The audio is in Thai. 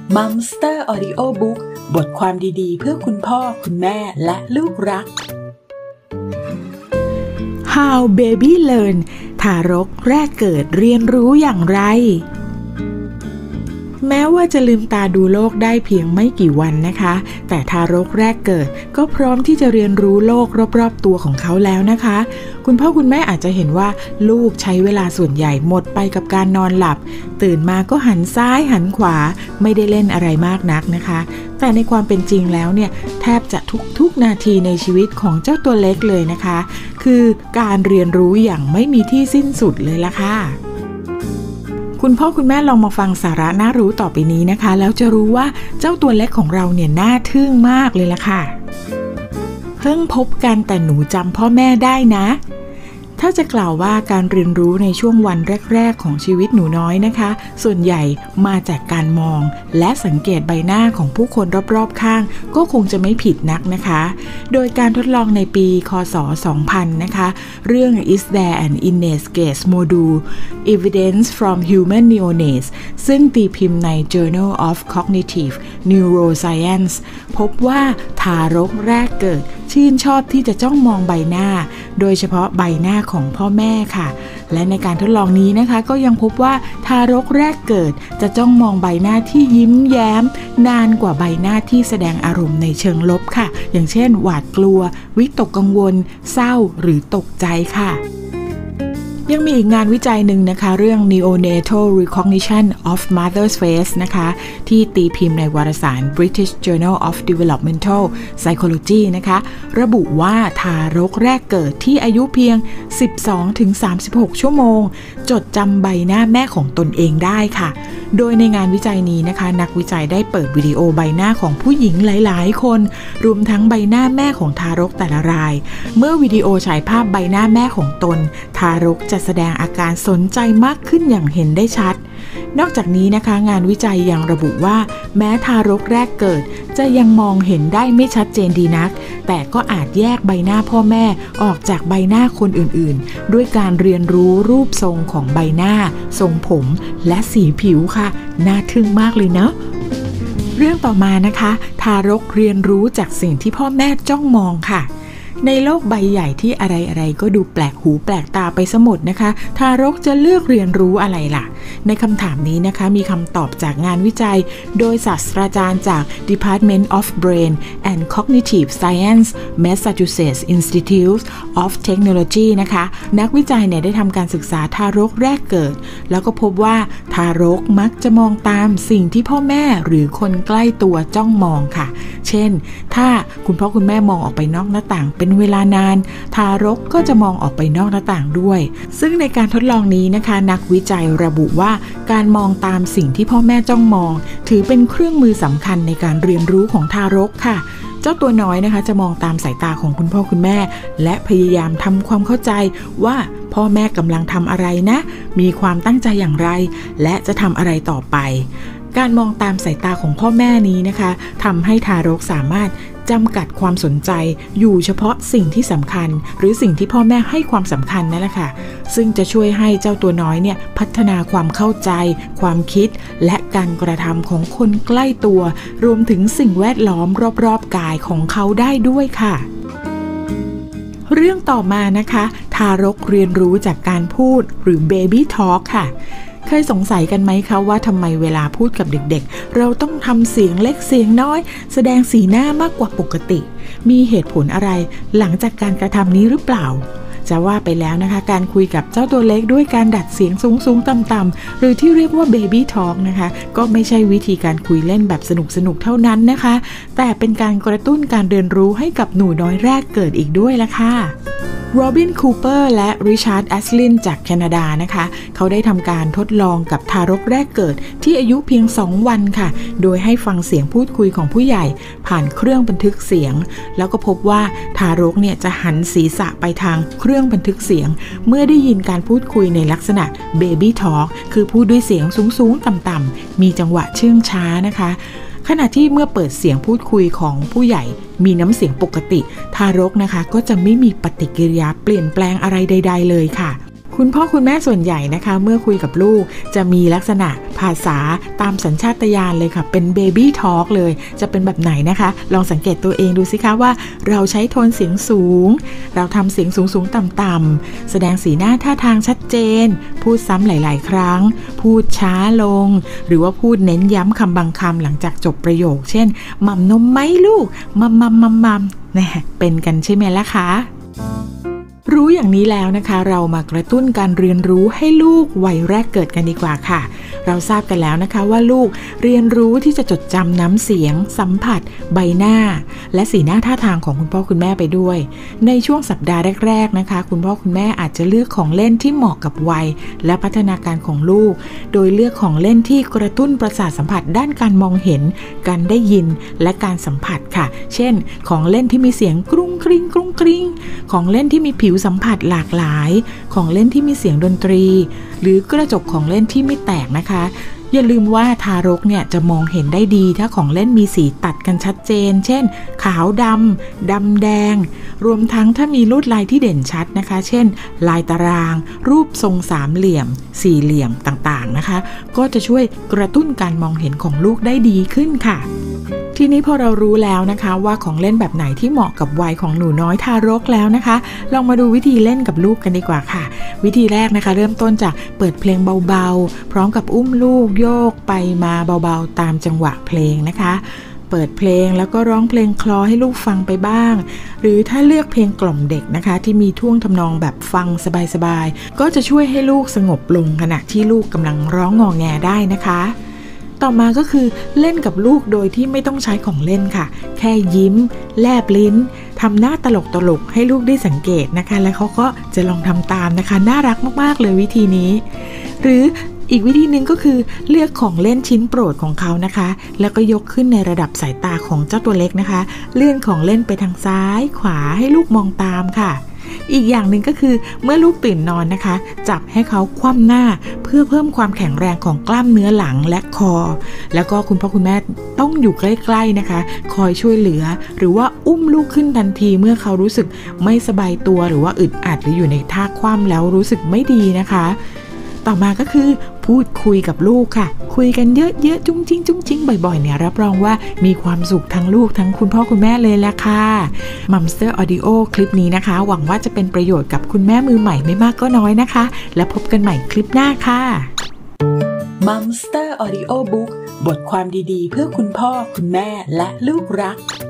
Mumster Audio Book บทความดีๆเพื่อคุณพ่อคุณแม่และลูกรัก How Baby Learn ทารกแรกเกิดเรียนรู้อย่างไรแม้ว่าจะลืมตาดูโลกได้เพียงไม่กี่วันนะคะแต่ทารกแรกเกิดก็พร้อมที่จะเรียนรู้โลกรอบๆตัวของเขาแล้วนะคะคุณพ่อคุณแม่อาจจะเห็นว่าลูกใช้เวลาส่วนใหญ่หมดไปกับการนอนหลับตื่นมาก็หันซ้ายหันขวาไม่ได้เล่นอะไรมากนักนะคะแต่ในความเป็นจริงแล้วเนี่ยแทบจะทุกนาทีในชีวิตของเจ้าตัวเล็กเลยนะคะคือการเรียนรู้อย่างไม่มีที่สิ้นสุดเลยล่ะค่ะคุณพ่อคุณแม่ลองมาฟังสาระน่ารู้ต่อไปนี้นะคะแล้วจะรู้ว่าเจ้าตัวเล็กของเราเนี่ยน่าทึ่งมากเลยล่ะค่ะเพิ่งพบกันแต่หนูจำพ่อแม่ได้นะถ้าจะกล่าวว่าการเรียนรู้ในช่วงวันแรกๆของชีวิตหนูน้อยนะคะส่วนใหญ่มาจากการมองและสังเกตใบหน้าของผู้คนรอบๆข้างก็คงจะไม่ผิดนักนะคะโดยการทดลองในปีค.ศ. 2000 นะคะเรื่อง Is There an Innate Gaze Module Evidence from Human Neonates ซึ่งตีพิมพ์ใน Journal of Cognitive Neuroscience พบว่าทารกแรกเกิดชื่นชอบที่จะจ้องมองใบหน้าโดยเฉพาะใบหน้าของพ่อแม่ค่ะและในการทดลองนี้นะคะก็ยังพบว่าทารกแรกเกิดจะจ้องมองใบหน้าที่ยิ้มแย้มนานกว่าใบหน้าที่แสดงอารมณ์ในเชิงลบค่ะอย่างเช่นหวาดกลัววิตกกังวลเศร้าหรือตกใจค่ะยังมีอีกงานวิจัยหนึ่งนะคะเรื่อง Neonatal Recognition of Mother's Face นะคะที่ตีพิมพ์ในวารสาร British Journal of Developmental Psychology นะคะระบุว่าทารกแรกเกิดที่อายุเพียง 12-36 ชั่วโมงจดจำใบหน้าแม่ของตนเองได้ค่ะโดยในงานวิจัยนี้นะคะนักวิจัยได้เปิดวิดีโอใบหน้าของผู้หญิงหลายๆคนรวมทั้งใบหน้าแม่ของทารกแต่ละรายเมื่อวิดีโอฉายภาพใบหน้าแม่ของตนทารกจะแสดงอาการสนใจมากขึ้นอย่างเห็นได้ชัดนอกจากนี้นะคะงานวิจัยยังระบุว่าแม้ทารกแรกเกิดจะยังมองเห็นได้ไม่ชัดเจนดีนักแต่ก็อาจแยกใบหน้าพ่อแม่ออกจากใบหน้าคนอื่นๆด้วยการเรียนรู้รูปทรงของใบหน้าทรงผมและสีผิวค่ะน่าทึ่งมากเลยเนาะเรื่องต่อมานะคะทารกเรียนรู้จากสิ่งที่พ่อแม่จ้องมองค่ะในโลกใบใหญ่ที่อะไรๆก็ดูแปลกหูแปลกตาไปซะหมดนะคะทารกจะเลือกเรียนรู้อะไรล่ะในคำถามนี้นะคะมีคำตอบจากงานวิจัยโดยศาสตราจารย์จาก Department of Brain and Cognitive Science Massachusetts Institute of Technology นะคะนักวิจัยเนี่ยได้ทำการศึกษาทารกแรกเกิดแล้วก็พบว่าทารกมักจะมองตามสิ่งที่พ่อแม่หรือคนใกล้ตัวจ้องมองค่ะเช่นถ้าคุณพ่อคุณแม่มองออกไปนอกหน้าต่างเป็นเวลานานทารกก็จะมองออกไปนอกหน้าต่างด้วยซึ่งในการทดลองนี้นะคะนักวิจัยระบุว่าการมองตามสิ่งที่พ่อแม่จ้องมองถือเป็นเครื่องมือสำคัญในการเรียนรู้ของทารกค่ะเจ้าตัวน้อยนะคะจะมองตามสายตาของคุณพ่อคุณแม่และพยายามทำความเข้าใจว่าพ่อแม่กำลังทำอะไรนะมีความตั้งใจอย่างไรและจะทำอะไรต่อไปการมองตามสายตาของพ่อแม่นี้นะคะทำให้ทารกสามารถจำกัดความสนใจอยู่เฉพาะสิ่งที่สำคัญหรือสิ่งที่พ่อแม่ให้ความสำคัญนั่นแหละค่ะซึ่งจะช่วยให้เจ้าตัวน้อยเนี่ยพัฒนาความเข้าใจความคิดและการกระทำของคนใกล้ตัวรวมถึงสิ่งแวดล้อมรอบๆกายของเขาได้ด้วยค่ะเรื่องต่อมานะคะทารกเรียนรู้จากการพูดหรือ Baby Talk ค่ะเคยสงสัยกันไหมคะว่าทำไมเวลาพูดกับเด็กๆเราต้องทำเสียงเล็กเสียงน้อยแสดงสีหน้ามากกว่าปกติมีเหตุผลอะไรหลังจากการกระทำนี้หรือเปล่าจะว่าไปแล้วนะคะการคุยกับเจ้าตัวเล็กด้วยการดัดเสียงสูงๆต่ำๆหรือที่เรียกว่า Baby Talk นะคะก็ไม่ใช่วิธีการคุยเล่นแบบสนุกๆเท่านั้นนะคะแต่เป็นการกระตุ้นการเรียนรู้ให้กับหนูน้อยแรกเกิดอีกด้วยล่ะค่ะโรบิน คูเปอร์และริชาร์ด แอสลินจากแคนาดานะคะเขาได้ทำการทดลองกับทารกแรกเกิดที่อายุเพียง2 วันค่ะโดยให้ฟังเสียงพูดคุยของผู้ใหญ่ผ่านเครื่องบันทึกเสียงแล้วก็พบว่าทารกเนี่ยจะหันศีรษะไปทางเครื่องบันทึกเสียงเมื่อได้ยินการพูดคุยในลักษณะ Baby Talk คือพูดด้วยเสียงสูงๆต่ำๆมีจังหวะเชื่องช้านะคะขณะที่เมื่อเปิดเสียงพูดคุยของผู้ใหญ่มีน้ำเสียงปกติทารกนะคะก็จะไม่มีปฏิกิริยาเปลี่ยนแปลงอะไรใดๆเลยค่ะคุณพ่อคุณแม่ส่วนใหญ่นะคะเมื่อคุยกับลูกจะมีลักษณะภาษาตามสัญชาตญาณเลยค่ะเป็นเบบี้ทอล์กเลยจะเป็นแบบไหนนะคะลองสังเกตตัวเองดูสิคะว่าเราใช้โทนเสียงสูงเราทำเสียงสูงต่ำๆแสดงสีหน้าท่าทางชัดเจนพูดซ้ำหลายๆครั้งพูดช้าลงหรือว่าพูดเน้นย้ำคำบางคำหลังจากจบประโยคเช่นมัมนมไหมลูกมัมเนี่ยเป็นกันใช่ไหมล่ะคะรู้อย่างนี้แล้วนะคะเรามากระตุ้นการเรียนรู้ให้ลูกวัยแรกเกิดกันดีกว่าค่ะเราทราบกันแล้วนะคะว่าลูกเรียนรู้ที่จะจดจำน้ำเสียงสัมผัสใบหน้าและสีหน้าท่าทางของคุณพ่อคุณแม่ไปด้วยในช่วงสัปดาห์แรกๆนะคะคุณพ่อคุณแม่อาจจะเลือกของเล่นที่เหมาะกับวัยและพัฒนาการของลูกโดยเลือกของเล่นที่กระตุ้นประสาทสัมผัสด้านการมองเห็นการได้ยินและการสัมผัสค่ะเช่นของเล่นที่มีเสียงกรุ้งกริ้งกรุ้งกริ้งของเล่นที่มีผิวสัมผัสหลากหลายของเล่นที่มีเสียงดนตรีหรือกระจกของเล่นที่ไม่แตกนะคะอย่าลืมว่าทารกเนี่ยจะมองเห็นได้ดีถ้าของเล่นมีสีตัดกันชัดเจนเช่นขาวดำแดงรวมทั้งถ้ามีลวดลายที่เด่นชัดนะคะเช่นลายตารางรูปทรงสามเหลี่ยมสี่เหลี่ยมต่างๆนะคะก็จะช่วยกระตุ้นการมองเห็นของลูกได้ดีขึ้นค่ะทีนี้พอเรารู้แล้วนะคะว่าของเล่นแบบไหนที่เหมาะกับวัยของหนูน้อยทารกแล้วนะคะลองมาดูวิธีเล่นกับลูกกันดีกว่าค่ะวิธีแรกนะคะเริ่มต้นจากเปิดเพลงเบาๆพร้อมกับอุ้มลูกโยกไปมาเบาๆตามจังหวะเพลงนะคะเปิดเพลงแล้วก็ร้องเพลงคลอให้ลูกฟังไปบ้างหรือถ้าเลือกเพลงกล่อมเด็กนะคะที่มีท่วงทำนองแบบฟังสบายๆก็จะช่วยให้ลูกสงบลงขณะที่ลูกกำลังร้องงอแงได้นะคะต่อมาก็คือเล่นกับลูกโดยที่ไม่ต้องใช้ของเล่นค่ะแค่ยิ้มแลบลิ้นทำหน้าตลกให้ลูกได้สังเกตนะคะแล้วเขาก็จะลองทำตามนะคะน่ารักมากๆเลยวิธีนี้หรืออีกวิธีหนึ่งก็คือเลือกของเล่นชิ้นโปรดของเขานะคะแล้วก็ยกขึ้นในระดับสายตาของเจ้าตัวเล็กนะคะเลื่อนของเล่นไปทางซ้ายขวาให้ลูกมองตามค่ะอีกอย่างหนึ่งก็คือเมื่อลูกตื่นนอนนะคะจับให้เขาคว่ำหน้าเพื่อเพิ่มความแข็งแรงของกล้ามเนื้อหลังและคอแล้วก็คุณพ่อคุณแม่ต้องอยู่ใกล้ๆนะคะคอยช่วยเหลือหรือว่าอุ้มลูกขึ้นทันทีเมื่อเขารู้สึกไม่สบายตัวหรือว่าอึดอัดหรืออยู่ในท่าคว่ำแล้วรู้สึกไม่ดีนะคะต่อมาก็คือพูดคุยกับลูกค่ะคุยกันเยอะๆจุ้งจิ้งบ่อยๆเนี่ยรับรองว่ามีความสุขทั้งลูกทั้งคุณพ่อคุณแม่เลยแหละค่ะมัมสเตอร์ออดิโอคลิปนี้นะคะหวังว่าจะเป็นประโยชน์กับคุณแม่มือใหม่ไม่มากก็น้อยนะคะและพบกันใหม่คลิปหน้าค่ะมัมสเตอร์ออดิโอบุ๊กบทความดีๆเพื่อคุณพ่อคุณแม่และลูกรัก